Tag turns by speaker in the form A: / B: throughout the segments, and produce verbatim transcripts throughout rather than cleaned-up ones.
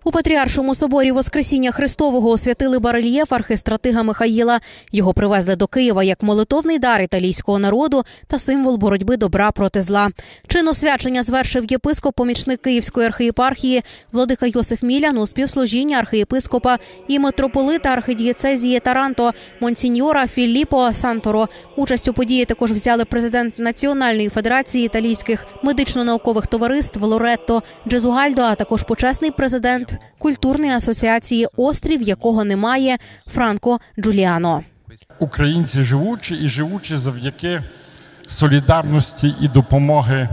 A: У Патріаршому соборі Воскресіння Христового освятили барельєф архистратига Михаїла. Його привезли до Києва як молитовний дар італійського народу та символ боротьби добра проти зла. Чин освячення звершив єпископ-помічник Київської архієпархії владика Йосиф Мілян у співслужінні архієпископа і митрополита архидієцезії Таранто монсіньора Філіппо Санторо. Участь у події також взяли президент Національної федерації італійських медично-наукових товариств Лоретто Джезугальдо, а також почесний президент культурної асоціації «Острів, якого немає» Франко Джуліано.
B: Українці живучі і живучі завдяки солідарності і допомоги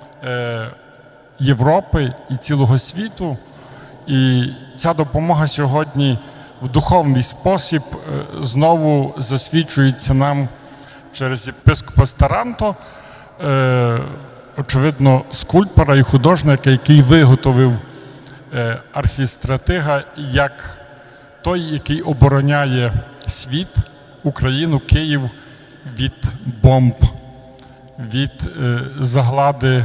B: Європи і цілого світу. І ця допомога сьогодні в духовний спосіб знову засвідчується нам через єпископа Таранто, очевидно, скульптора і художника, який виготовив архістратига як той, який обороняє світ, Україну, Київ від бомб, від заглади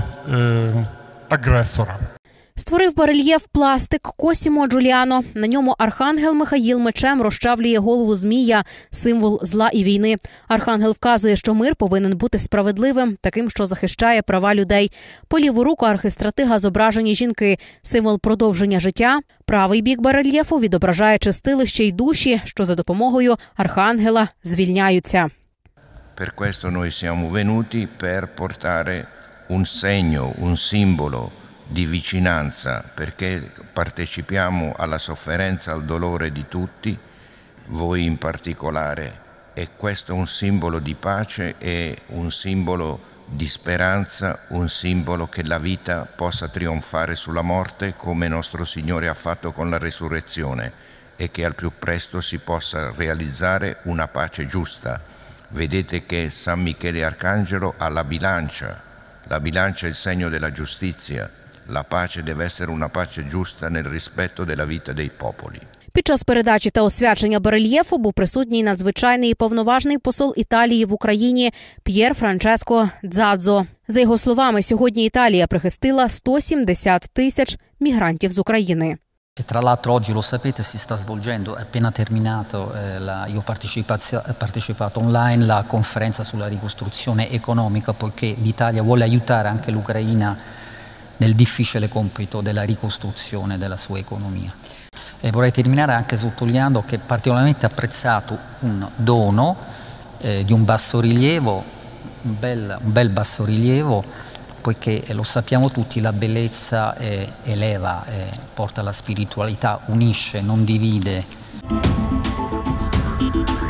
B: агресора.
A: Створив барельєф пластик Косімо Джуліано. На ньому архангел Михаїл мечем розчавлює голову змія, символ зла і війни. Архангел вказує, що мир повинен бути справедливим, таким, що захищає права людей. По ліву руку архистратига зображені жінки, символ продовження життя. Правий бік барельєфу відображає чистилище й душі, що за допомогою архангела звільняються.
C: Per questo noi siamo venuti per portare un segno, un simbolo di vicinanza, perché partecipiamo alla sofferenza, al dolore di tutti, voi in particolare, e questo è un simbolo di pace e un simbolo di speranza, un simbolo che la vita possa trionfare sulla morte come nostro Signore ha fatto con la resurrezione e che al più presto si possa realizzare una pace giusta. Vedete che San Michele Arcangelo ha la bilancia, la bilancia è il segno della giustizia. La pace deve essere una pace giusta nel rispetto della vita dei popoli.
A: Під час передачі та освячення барельєфу був присутній надзвичайний і повноважний посол Італії в Україні П'єр Франческо Дзадзо. За його словами, сьогодні Італія прихистила сто сімдесят тисяч мігрантів з України.
D: E tra l'altro oggi lo sapete si sta svolgendo, è appena terminato, eh, la, io ho partecipato online la conferenza sulla ricostruzione economica, poiché l'Italia vuole aiutare anche l'Ucraina nel difficile compito della ricostruzione della sua economia. E vorrei terminare anche sottolineando che è particolarmente apprezzato un dono eh, di un bassorilievo, un bel, un bel bassorilievo, poiché eh, lo sappiamo tutti, la bellezza eh, eleva, eh, porta alla spiritualità, unisce, non divide.